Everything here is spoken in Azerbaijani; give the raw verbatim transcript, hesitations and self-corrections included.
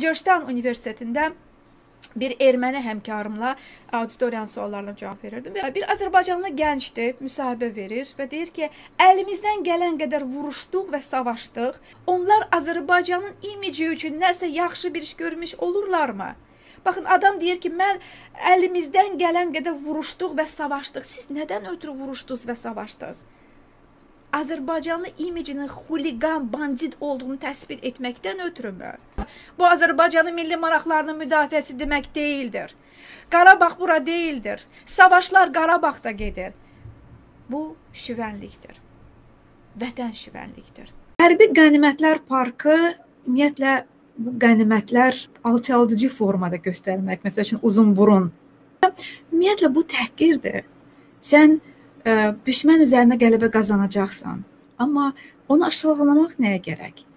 Georgetown Universitetində bir erməni həmkarımla auditoriyanın suallarına cavab verirdim. Bir Azərbaycanlı gəncdir, müsahibə verir və deyir ki, əlimizdən gələn qədər vuruşduq və savaşdıq. Onlar Azərbaycanın imici üçün nəsə yaxşı bir iş görmüş olurlarmı? Baxın, adam deyir ki, mən əlimizdən gələn qədər vuruşduq və savaşdıq. Siz nədən ötürü vuruşdunuz və savaşdınız? Azərbaycanlı imicinin xuliqan, bandit olduğunu təsbit etməkdən ötürümü? Bu, Azərbaycanın milli maraqlarının müdafiəsi demək deyildir. Qarabağ bura deyildir. Savaşlar Qarabağda gedir. Bu, şivənlikdir. Vətən şivənlikdir. Hərbi qənimətlər parkı, ümumiyyətlə, bu qənimətlər alçaldıcı formada göstərmək, məsəl üçün uzun burun. Ümumiyyətlə, bu təhqirdir. Sən düşmən üzərinə qələbə qazanacaqsan. Amma onu aşağılamaq nəyə gərək?